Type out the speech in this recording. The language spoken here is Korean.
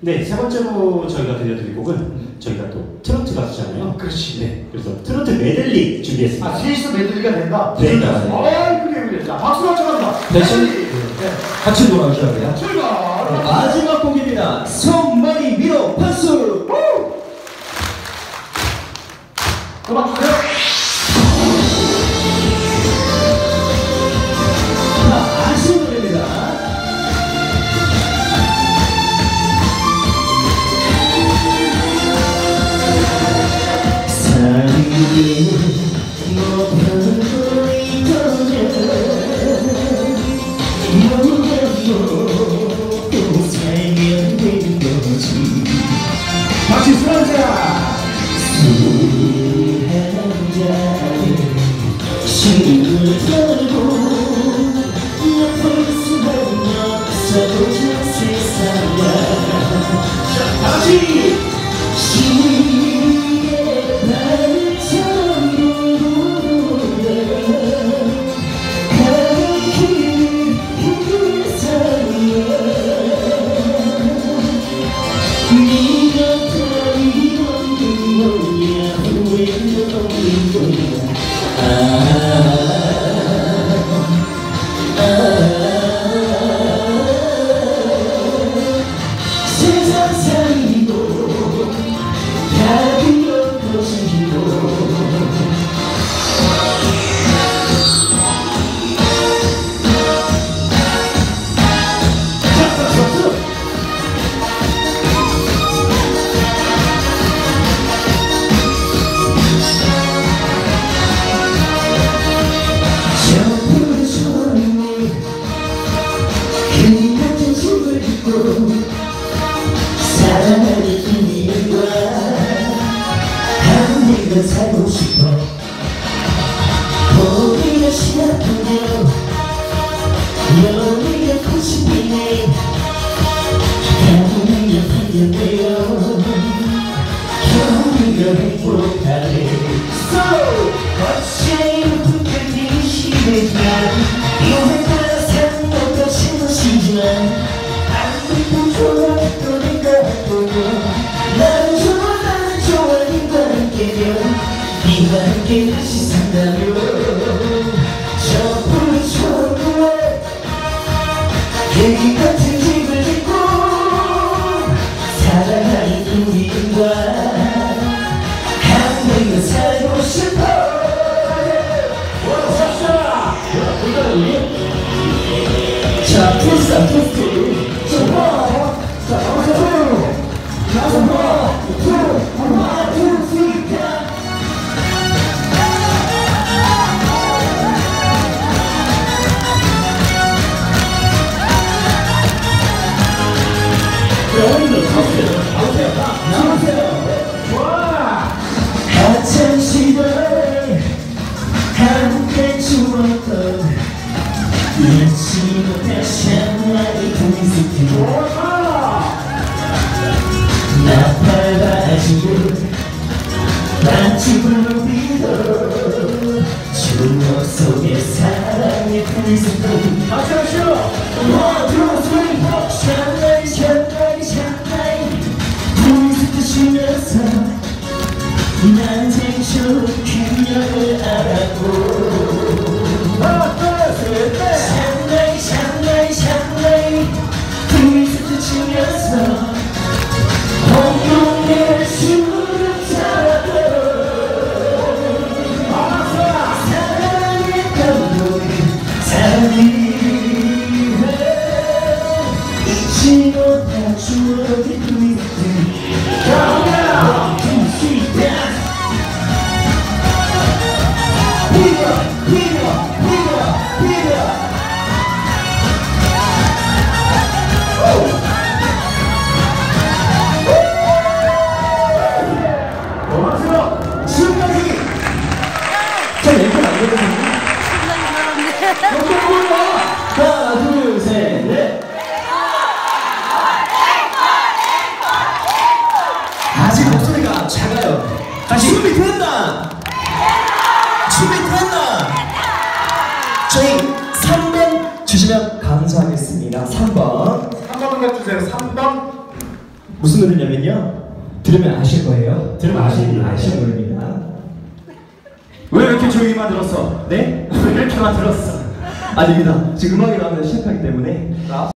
네, 세 번째로 저희가 들려드릴 곡은 저희가 또 트로트 가수잖아요. 그렇지. 네, 그래서 트로트 메들리 준비했습니다. 아, 셋이서 메들리가 된다? 네. 아, 그래. 자, 박수 맞춰간다. 대신 같이 놀아주셔야 돼요. 출발! 마지막 곡입니다. 손머리 위로 박수! 음악 주세요. 아쉬운 노래입니다. 사랑이 높은 불이 또 살면 되는 거지. 같이 술 한잔! 술 한잔 힘을 털고 옆을 수밖에 없어 저 세상에. 다시! 시의 바람처럼 불어오네 가득히 그 사이에 네가 따위 없는 거야 후회도 없는 거야. 세상 살이고 다 그런 것이고 저푸른 소리 그 같은 춤을 듣고 사랑하는 이유가 한 내가 살고 싶어. 고개가 시작하며 연애가 고집이네 향기가 풍겨내요 겨울이가 행복하네. 어째로 불편이 심해지만 여행과 상관도 신으시지만 아무도 좋아했던 내가 보면 나는 좋아 네가 함께면 네가 함께 다시 산다면 저 푸른 초록에 계기 같은 집을 짓고 사랑하는 우리가 한번 살고 싶어. 자, 풀스타 풀스타 자, 박수! 다섯 번! 하찮은 시절에 함께 추웠던 잊지 못할 샤나이 분위기 나팔바지를 반집으로 빌어 추억 속에 사랑의 분위기 같이 하시오! 샤나이 샤나이 샤나이 분위기 쉬면서 난 생쇼 그녀를 알았고 하나, 둘, 셋! 샤나이 샤나이 샤나이 분위기 치면서 홍콩의 술을 타고 사랑했던 사랑이 잊지 못할 추억의 분위기 하나 둘 셋 넷. 아직 목소리가 무슨 노래냐면요. 들으면 아실 거예요. 들으면 아시는 아시는 노래입니다. 왜 이렇게 조용히 만들었어? 네? 왜 이렇게 만들었어? 아닙니다. 지금 음악이 나오면 시작하기 때문에.